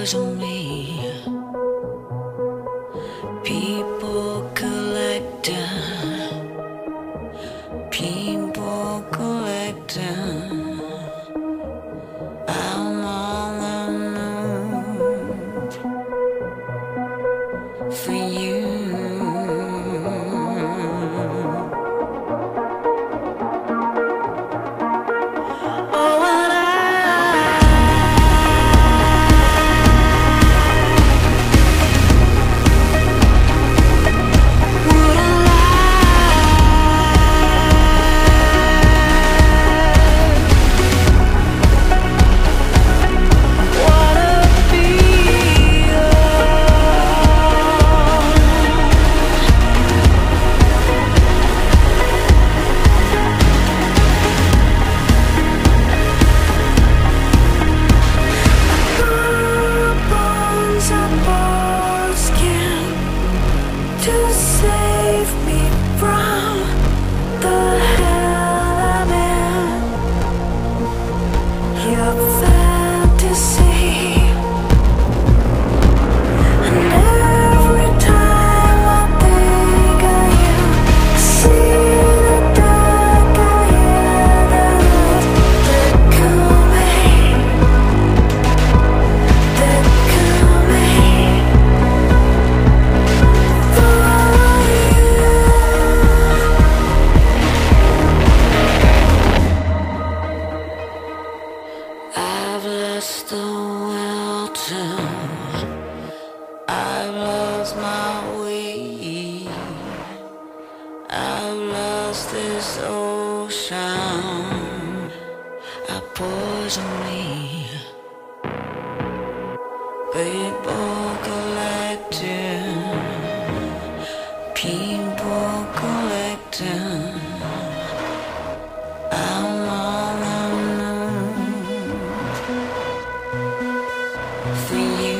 poison me. People collecting, people collecting. I'm on the move for you. To save me from the hell I'm in. Your fantasy, and every time I think of you, I see the dark, I hear the light. They're coming, they're coming. I've lost the will to, I've lost my way, I've lost this ocean. I poison me. People collecting, people collecting. I'm on the move for you.